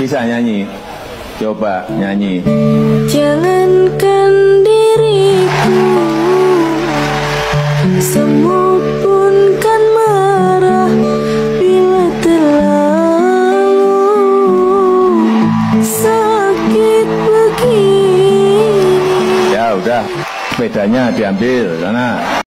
Bisa nyanyi? Coba nyanyi. Jangankan diriku, semut pun kan marah bila terlalu sakit begini. Ya udah, sepedanya diambil sana.